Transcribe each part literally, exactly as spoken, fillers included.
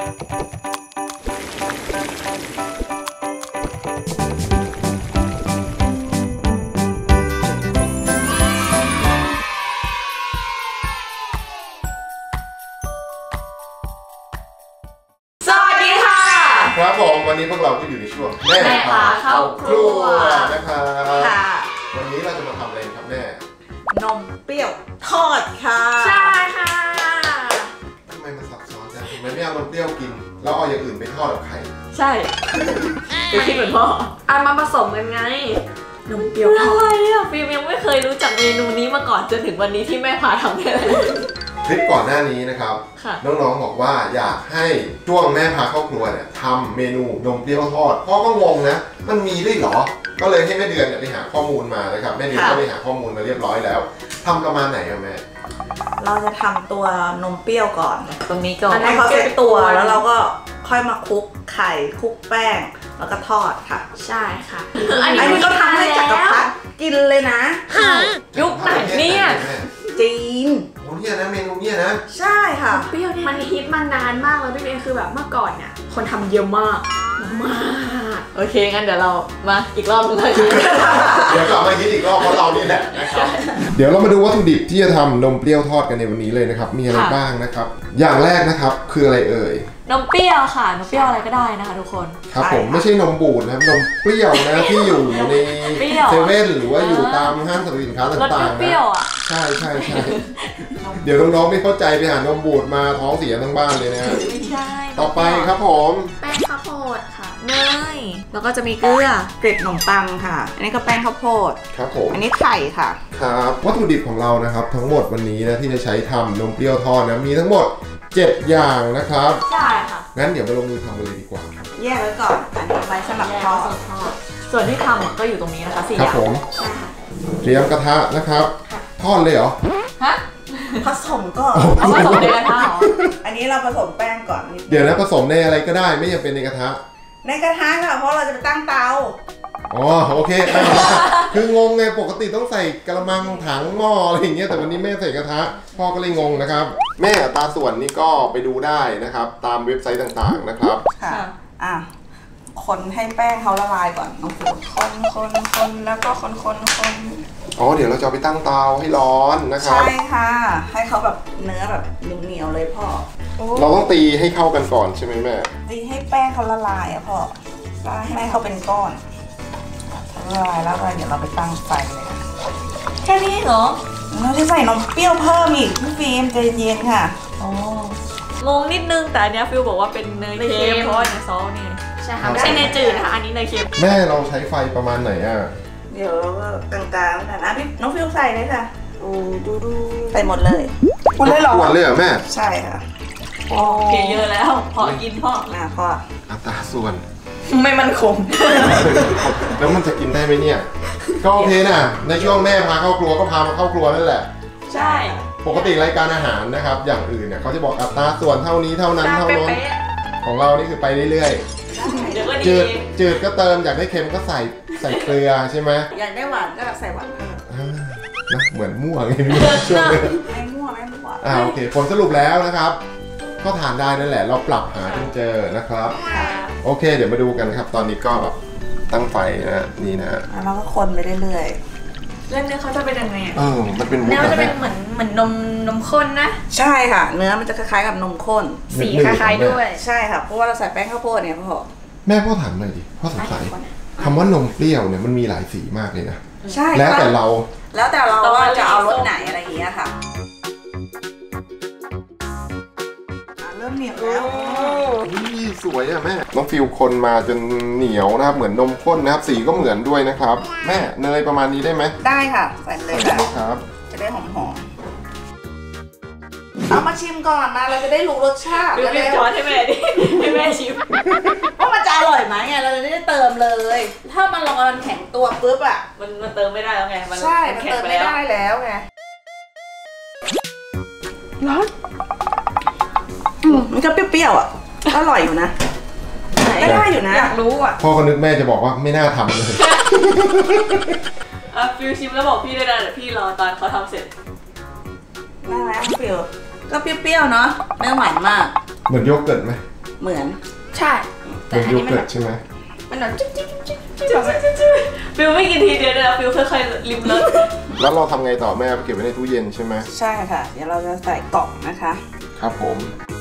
ครับผมวันนี้พวกเราก็อยู่ในช่วงแม่พาเข้าครัวนะครับวันนี้เราจะมาทำอะไรครับแม่นมเปรี้ยวทอดค่ะใช่ค่ะทำไมมันซับซ้อนจังทำไมไม่เอานมเปรี้ยวกินแล้วเอาอย่างอื่นไปทอดกับไข่ใช่ไปคิดเหมือนพ่อเอามาผสมกันไงนมเปรี้ยวอะไรอ่ะฟิล์มยังไม่เคยรู้จักเมนูนี้มาก่อนจนถึงวันนี้ที่แม่พาทำได้เลยคลิปก่อนหน้านี้นะครับน้องๆบอกว่าอยากให้ช่วงแม่พาเข้าครัวเนี่ยทำเมนูนมเปรี้ยวทอดพ่อก็งงนะมันมีด้วยเหรอก็เลยให้แม่เดือนเนี่ยไปหาข้อมูลมานะครับแม่เดือนก็ไปหาข้อมูลมาเรียบร้อยแล้วทำประมาณไหนอะแม่เราจะทำตัวนมเปรี้ยวก่อนตรงนี้ก่อนให้เขาเซ็ตตัวแล้วเราก็ค่อยมาคลุกไข่คลุกแป้งแล้วก็ทอดค่ะใช่ค่ะอันนี้ก็ทำให้จักรพรรดิกินเลยนะยุคไหนเนี่ยจีนโอ้เนี่ยนะเมนูเนี่ยนะใช่ค่ะเปรี้ยวมันฮิตมานานมากแล้วพี่เมย์คือแบบเมื่อก่อนเนี่ยคนทำเยอะมากมากโอเคงั้นเดี๋ยวเรามาอีกรอบนึงเลยเดี๋ยวกลับมาคิดอีกรอบเพราะเรานี่แหละนะครับเดี๋ยวเรามาดูวัตถุดิบที่จะทำนมเปรี้ยวทอดกันในวันนี้เลยนะครับมีอะไรบ้างนะครับอย่างแรกนะครับคืออะไรเอ่ยนมเปรี้ยวค่ะนมเปรี้ยวอะไรก็ได้นะคะทุกคนครับผมไม่ใช่นมบูดนะครับนมเปรี้ยวนะที่อยู่ในเซเว่นหรือว่าอยู่ตามห้างสรรพสินค้าต่างๆนะใช่ใช่ใช่เดี๋ยวน้องๆไม่เข้าใจไปหานมบูดมาท้องเสียทั้งบ้านเลยนะไม่ใช่ต่อไปครับผมแป้งข้าวโพดค่ะเนยแล้วก็จะมีเกลือเกล็ดขนมปังค่ะอันนี้ก็แป้งข้าวโพดครับผมอันนี้ไข่ค่ะครับวัตถุดิบของเรานะครับทั้งหมดวันนี้นะที่จะใช้ทำนมเปรี้ยวทอดนะมีทั้งหมดเจ็ดอย่างนะครับใช่ค่ะงั้นเดี๋ยวมาลงมือทำกันเลยดีกว่าแยกไว้ก่อนอันนี้ไว้สำหรับทอดส่วนที่ทำก็อยู่ตรงนี้นะคะสี่อย่างครับผมเตรียมกระทะนะครับทอดเลยเหรอฮะผสมก่อนเอาผสมในกระทะเหรออันนี้เราผสมแป้งก่อนเดี๋ยวนะผสมในอะไรก็ได้ไม่จำเป็นในกระทะในกระทะค่ะเพราะเราจะไปตั้งเตาอ๋อโอเคคืองงไงปกติต้องใส่กระมังถังหม้ออะไรอย่างเงี้ยแต่วันนี้แม่ใส่กระทะพ่อก็เลยงงนะครับแม่ตาส่วนนี่ก็ไปดูได้นะครับตามเว็บไซต์ต่างๆนะครับค่ะอ่ะคนให้แป้งเขาละลายก่อนน้องฝนคนคนคนแล้วก็คนคนคนอ๋อเดี๋ยวเราจะไปตั้งเตาให้ร้อนนะครับใช่ค่ะให้เขาแบบเนื้อแบบเหนียวๆเลยพ่อเราต้องตีให้เข้ากันก่อนใช่ไหมแม่ตีให้แป้งเขาละลายอ่ะพ่อให้เขาเป็นก้อนละลายแล้วเดี๋ยวเราไปตั้งไฟเลยแค่นี้เหรอเราจะใส่นมเปรี้ยวเพิ่มอีกพี่ฟิล์มใจเย็นค่ะอ๋องงนิดนึงแต่อันนี้ฟิลบอกว่าเป็นเนยเค็มเพราะว่าเนยซอสนี่ใช่ค่ะไม่ใช่เนยจืดนะคะอันนี้เนยเค็มแม่เราใช้ไฟประมาณไหนอ่ะเดี๋ยวเราก็กลางๆนะนะพี่น้องฟิลใส่เลยค่ะดูดูดูใส่หมดเลยหมดเลยเหรอหมดเลยเหรอแม่ใช่ค่ะโอเคเยอะแล้วพอกินพ่อนะพ่ออัตราส่วนไม่มันคงแล้วมันจะกินได้ไหมเนี่ยก็โอเคนะในช่วงแม่พาเข้าครัวก็พามาเข้าครัวนั่นแหละใช่ปกติรายการอาหารนะครับอย่างอื่นเนี่ยเขาจะบอกอัตราส่วนเท่านี้เท่านั้นเท่านั้นของเรานี่คือไปเรื่อยๆจืดจืดก็เติมอยากได้เค็มก็ใส่ใส่เกลือใช่ไหมอยากได้หวานก็ใส่หวานเพิ่มนะเหมือนมั่วไงช่วงนี้ไม่มั่วไม่มั่วอ่าโอเคผลสรุปแล้วนะครับก็ทานได้นั่นแหละเราปรับหาจนเจอนะครับโอเคเดี๋ยวมาดูกันครับตอนนี้ก็แบบตั้งไฟนะนี่นะแล้วก็คนไปเรื่อยๆแล้วเนื้อเขาจะเป็นยังไงเออมันเป็นเนื้อจะเป็นเหมือนเหมือนนมนมข้นนะใช่ค่ะเนื้อมันจะคล้ายๆกับนมข้นสีคล้ายๆด้วยใช่ค่ะเพราะว่าเราใส่แป้งข้าวโพดเนี่ยพ่อแม่พ่อถามหน่อยดิพ่อสงสัยคำว่านมเปรี้ยวเนี่ยมันมีหลายสีมากเลยนะใช่แล้วแต่เราแล้วแต่เราว่าจะเอารสไหนอะไรอย่างเงี้ยค่ะเริ่มเหนียวแล้วนี่สวยอะแม่น้องฟิวคนมาจนเหนียวนะครับเหมือนนมข้นนะครับสีก็เหมือนด้วยนะครับแม่เนยประมาณนี้ได้ไหมได้ค่ะใส่เลยครับจะได้หอมๆเอามาชิมก่อนนะเราจะได้รู้รสชาติแล้วเลยช้อนให้แม่ดิให้แม่ชิมว่ามันจะอร่อยไหมไงเราจะได้เติมเลยถ้ามันลงมันแข็งตัวปุ๊บอะมันมันเติมไม่ได้แล้วไงใช่มันเติมไม่ได้แล้วไงร้อนมันก็เปรี้ยวๆอ่ะอร่อยอยู่นะไม่ได้อยู่นะอยากรู้อ่ะพ่อคนนึกแม่จะบอกว่าไม่น่าทำเลยอ่ะฟิวชิมแล้วบอกพี่ด้วยนะเดี๋ยวพี่รอตอนเขาทำเสร็จได้ไหมฟิวก็เปรี้ยวๆเนาะไม่หวานมากเหมือนโยเกิร์ตไหมเหมือนใช่แต่อันนี้มันแบบใช่ไหมมันแบบจิ๊บจิ๊บจิ๊บจิ๊บฟิวไม่กินทีเดียวเลยนะฟิวค่อยๆริมรสแล้วเราทำไงต่อแม่เก็บไว้ในตู้เย็นใช่ไหมใช่ค่ะเดี๋ยวเราจะใส่กล่องนะคะครับผม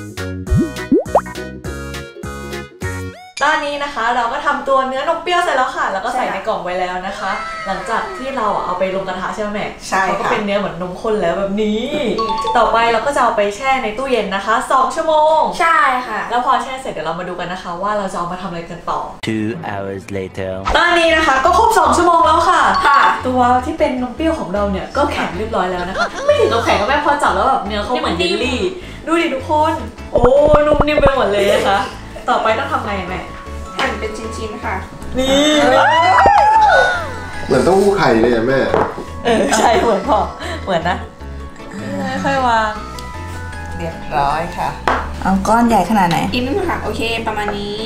ตอนนี้นะคะเราก็ทำตัวเนื้อนมเปรี้ยวเสร็จแล้วค่ะแล้วก็ใส่ในกล่องไว้แล้วนะคะ หลังจากที่เราเอาไปลงกระทะใช่ไหมแม่ใช่ค่ะก็เป็นเนื้อเหมือนนมข้นแล้วแบบนี้ต่อไปเราก็จะเอาไปแช่ในตู้เย็นนะคะสองชั่วโมงใช่ค่ะแล้วพอแช่เสร็จเดี๋ยวเรามาดูกันนะคะว่าเราจะเอามาทำอะไรกันต่อ two hours later ตอนนี้นะคะก็ครบสองชั่วโมงแล้วค่ะค่ะตัวที่เป็นนมเปรี้ยวของเราเนี่ยก็แข็งเรียบร้อยแล้วนะคะไม่ถึงกับแข็งก็แม่พอจับแล้วแบบเนื้อเขาเหมือนเยลลี่ดูดิทุกคนโอ้นุ่มนิ่มไปหมดเลยนะคะต่อไปต้องทำไงแม่หั่นเป็นชิ้นๆค่ะนี่เหมือนเต้าหู้ไข่เลยอะแม่เออใช่เหมือนพอเหมือนนะค่อยๆวางเรียบร้อยค่ะเอาก้อนใหญ่ขนาดไหนอีกนิดนึงค่ะโอเคประมาณนี้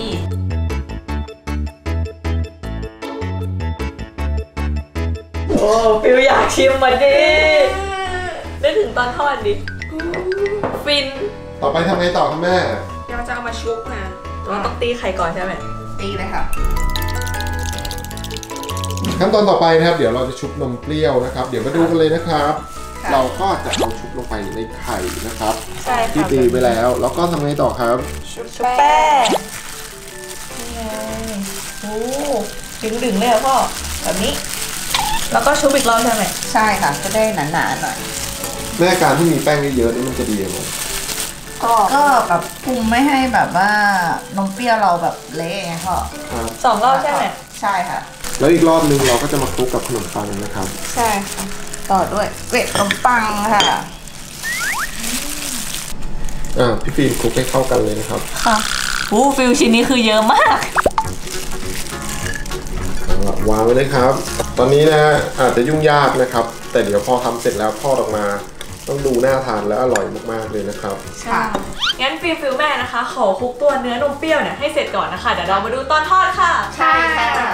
โอ้ฟิวอยากชิมมาดินึกถึงตอนทอดดิฟินต่อไปทำไงต่อครับแม่เราจะเอามาชุบนะเราต้องตีไข่ก่อนใช่ไหมตีเลยค่ะขั้นตอนต่อไปนะครับเดี๋ยวเราจะชุบนมเปรี้ยวนะครับเดี๋ยวมาดูกันเลยนะครับเราก็จะเอาชุบลงไปในไข่นะครับที่ตีไปแล้วแล้วก็ทำไงต่อครับชุบแป้งนี่ไงโอ้ดึงๆเลยอ่ะพ่อแบบนี้แล้วก็ชุบอีกรอบใช่ไหมใช่ค่ะจะได้หนาๆหน่อยแม่การที่มีแป้งเยอะๆนี่มันจะดียังไงก็แบบปรุงไม่ให้แบบว่านมเปรี้ยวเราแบบเละไงพ่อสองรอบใช่ไหมใช่ค่ะแล้วอีกรอบนึงเราก็จะมาคลุกกับขนมปังนะครับใช่ค่ะต่อด้วยเกล็ดขนมปังค่ะอ่าพี่ฟิล์มคลุกให้เข้ากันเลยนะครับค่ะโอ้ฟิลชิ้นนี้คือเยอะมากวางไว้เลยครับตอนนี้นะอาจจะยุ่งยากนะครับแต่เดี๋ยวพอทำเสร็จแล้วทอดออกมาต้องดูน่าทานและอร่อยมากๆเลยนะครับค่ะงั้นฟิลฟิลแม่นะคะขอคลุกตัวเนื้อนมเปรี้ยวเนี่ยให้เสร็จก่อนนะคะเดี๋ยวเรามาดูตอนทอดค่ะใช่ค่ะ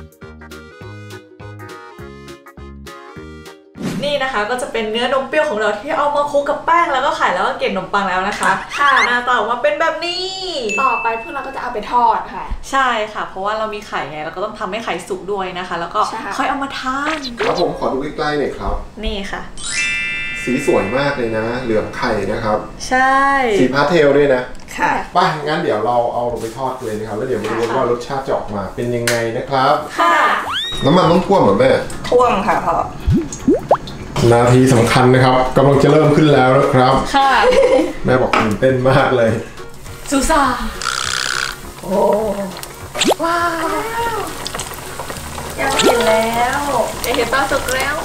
นี่นะคะก็จะเป็นเนื้อนมเปรี้ยวของเราที่เอามาคลุกกับแป้งแล้วก็ไข่แล้วก็เกล็ดขนมปังแล้วนะคะค่ะหน้าตาออกมาเป็นแบบนี้ต่อไปพวกเราก็จะเอาไปทอดค่ะใช่ค่ะเพราะว่าเรามีไข่ไงเราก็ต้องทำให้ไข่สุกด้วยนะคะแล้วก็ค่อยเอามาทานครับผมขอดูใกล้ๆหน่อยครับนี่ค่ะสีสวยมากเลยนะเหลืองไข่นะครับใช่สีพาสเทลด้วยนะค่ะป่ะงั้นเดี๋ยวเราเอาลงไปทอดเลยนะครับแล้วเดี๋ยวมาดูว่ารสชาติจะออกมาเป็นยังไงนะครับค่ะน้ำมันต้องท่วมเหรอแม่ท่วมค่ะพ่อนาทีสำคัญนะครับกำลังจะเริ่มขึ้นแล้วนะครับค่ะแม่บอกตื่นเต้นมากเลยซูซาโอ้ว้าวอยากเห็นแล้วอยากเห็นตอนสุกแล้ว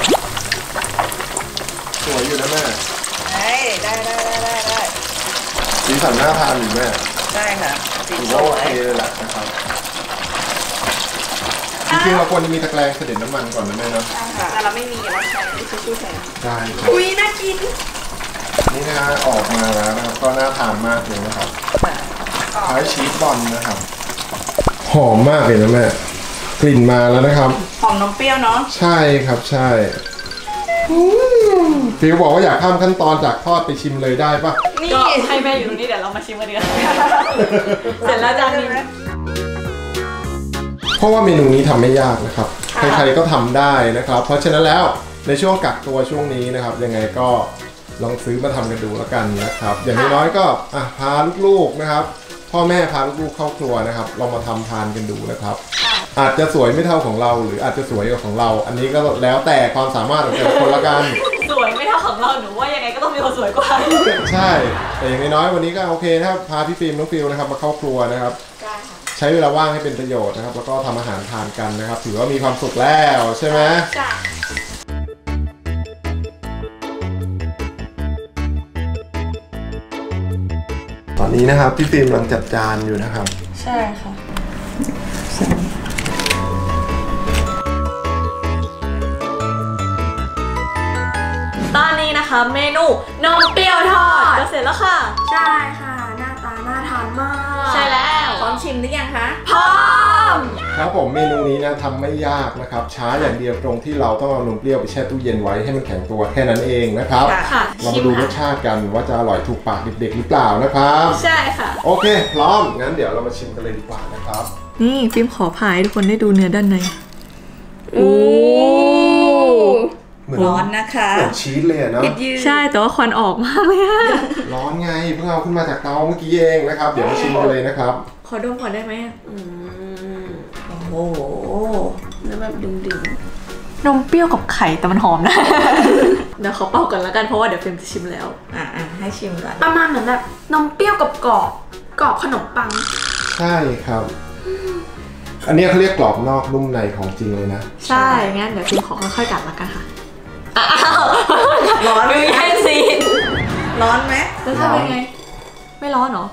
สวยอยู่นะแม่ได้ได้ได้ได้ได้สีสันน่าทานอยู่แม่ได้ค่ะถือว่าโอเคเลยแหละนะครับจริงๆเราควรจะมีตะแกรงเสด็จน้ำมันก่อนนะแม่เนาะใช่ค่ะแต่เราไม่มีเราใช้ทิชชู่แทนได้ครับอุ้ยน่ากินนี่นะออกมาแล้วนะครับก็น่าทานมากเลยนะครับคล้ายชีสบอลนะครับหอมมากเลยนะแม่กลิ่นมาแล้วนะครับหอมนมเปรี้ยวเนาะใช่ครับใช่ฟิวบอกว่าอยากข้ามขั้นตอนจากทอดไปชิมเลยได้ปะก็ให้แม่อยู่ตรงนี้เดี๋ยวเรามาชิมกันดีกว่าเสร็จแล้วจานนี้เพราะว่าเมนูนี้ทำไม่ยากนะครับใครๆก็ทำได้นะครับเพราะฉะนั้นแล้วในช่วงกักตัวช่วงนี้นะครับยังไงก็ลองซื้อมาทำกันดูแล้วกันนะครับอย่างน้อยๆก็พาลูกๆนะครับพ่อแม่พาลูกๆเข้าครัวนะครับลองมาทำทานกันดูนะครับอาจจะสวยไม่เท่าของเราหรืออาจจะสวยกว่าของเราอันนี้ก็แล้วแต่ความสามารถของแต่ละคนละกันสวยไม่เท่าของเราหนูว่ายังไงก็ต้องมีคนสวยกว่าใช่แต่อย่างน้อยวันนี้ก็โอเคนะครับพาพี่ฟิล์มน้องฟิวนะครับมาเข้าครัวนะครับใช้เวลาว่างให้เป็นประโยชน์นะครับแล้วก็ทำอาหารทานกันนะครับถือว่ามีความสุขแล้วใช่ไหมตอนนี้นะครับพี่ฟิล์มกำลังจัดจานอยู่นะครับใช่ค่ะตอนนี้นะคะเมนูนมเปรี้ยวทอดก็เสร็จแล้วค่ะใช่ค่ะหน้าตาน่าทานมากใช่แล้วพร้อมชิมหรือยังคะพร้อมคครับผมเมนูนี้นะทำไม่ยากนะครับช้าอย่างเดียวตรงที่เราต้องเอานมเปรี้ยวไปแช่ตู้เย็นไว้ให้มันแข็งตัวแค่นั้นเองนะครับเรามาดูรสชาติกันว่าจะอร่อยถูกปากเด็กๆหรือเปล่านะครับใช่ค่ะโอเคพร้อมงั้นเดี๋ยวเรามาชิมกันเลยดีกว่านะครับนี่ฟิล์มขอพายทุกคนได้ดูเนื้อด้านในโอ้ร้อนนะคะเหมือนชีสเลยเนาะใช่แต่ว่าควันออกมากเลยอะร้อนไงเพิ่งเอาขึ้นมาจากเตาเมื่อกี้เองนะครับเดี๋ยวมาชิมกันเลยนะครับขอดมก่อนได้ไหมอืมโอ้โหเนื้อแบบดึงๆนมเปรี้ยวกับไข่แต่มันหอมนะเดี๋ยวเขาเป่าก่อนแล้วกันเพราะว่าเดี๋ยวฟิล์มจะชิมแล้วอ่ะให้ชิมก่อนประมาณเหมือนแบบนมเปรี้ยวกับกรอบกรอบขนมปังใช่ครับอันนี้เขาเรียกกรอบนอกนุ่มในของจริงเลยนะใช่งั้นเดี๋ยวฟิล์มขอค่อยๆกัดแล้วกันค่ะอ้าวร้อนไหมแย่ซีนร้อนไหมแล้วทำยังไงไม่ร้อนเหรอ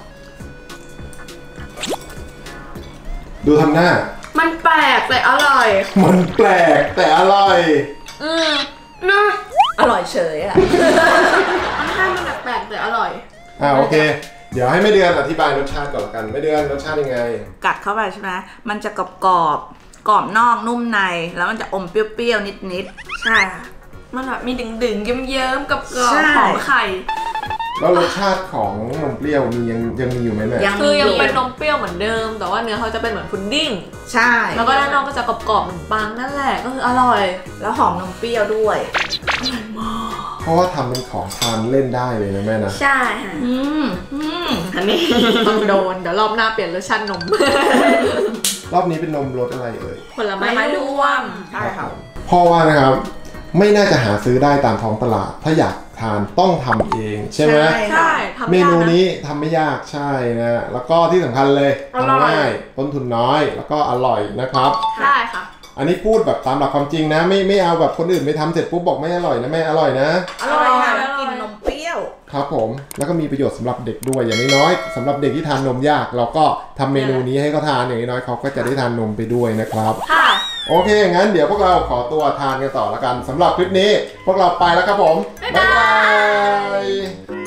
ดูทำหน้ามันแปลกแต่อร่อยมันแปลกแต่อร่อยอืมนะอร่อยเฉยอ่ะมันให้มันแปลกแต่อร่อยอ่าโอเคเดี๋ยวให้แม่เดือนอธิบายรสชาติก่อนกันแม่เดือนรสชาติยังไงกัดเข้าไปใช่ไหมมันจะกรอบกรอบกรอบนอกนุ่มในแล้วมันจะอมเปรี้ยวๆนิดๆใช่ค่ะมันแบบมีดึงๆเยิ้มๆกับกรอบหอมไข่แล้วรสชาติของนมเปรี้ยวมียังยังมีอยู่ไหมแม่คือยังเป็นนมเปรี้ยวเหมือนเดิมแต่ว่าเนื้อเขาจะเป็นเหมือนพุดดิ้งใช่แล้วก็ด้านนอกก็จะกรอบๆขนมปังนั่นแหละก็คืออร่อยแล้วหอมนมเปรี้ยวด้วยอร่อยมากเพราะว่าทำเป็นของทานเล่นได้เลยนะแม่นะใช่ค่ะอืมอืมอันนี้ต้องโดนเดี๋ยวรอบหน้าเปลี่ยนรสชาตินมรอบนี้เป็นนมรสอะไรเอ่ยผลไม้รวมใช่ครับพ่อว่านะครับไม่น่าจะหาซื้อได้ตามท้องตลาดถ้าอยากทานต้องทำเองใช่ไหมใช่เมนูนี้ทำไม่ยากใช่นะแล้วก็ที่สำคัญเลยทำง่ายต้นทุนน้อยแล้วก็อร่อยนะครับใช่ค่ะอันนี้พูดแบบตามหลักความจริงนะไม่ไม่เอาแบบคนอื่นไปทำเสร็จปุ๊บบอกไม่อร่อยนะแม่อร่อยนะอร่อยค่ะกินนมเปรี้ยวครับผมแล้วก็มีประโยชน์สำหรับเด็กด้วยอย่างน้อยๆสำหรับเด็กที่ทานนมยากเราก็ทำเมนูนี้ให้เขาทานอย่างน้อยเขาก็จะได้ทานนมไปด้วยนะครับค่ะโอเคงั้นเดี๋ยวพวกเราขอตัวทานกันต่อแล้วกันสำหรับคลิปนี้พวกเราไปแล้วครับผมบ๊ายบาย